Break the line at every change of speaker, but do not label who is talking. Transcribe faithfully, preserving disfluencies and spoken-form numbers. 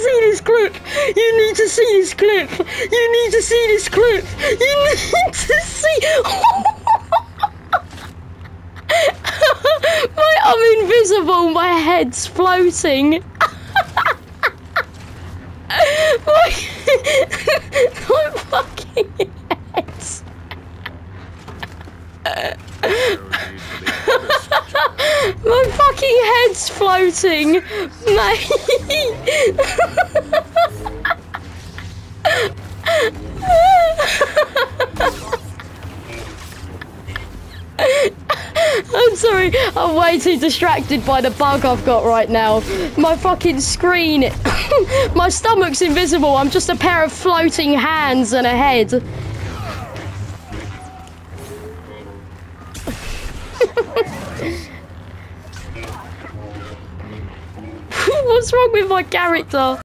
see this clip. You need to see this clip. You need to see this clip. You need to see. My, I'm invisible. My head's floating. my, my fucking head's. My fucking head's floating, mate. I'm sorry, I'm way too distracted by the bug I've got right now. My fucking screen, my stomach's invisible. I'm just a pair of floating hands and a head. What's wrong with my character?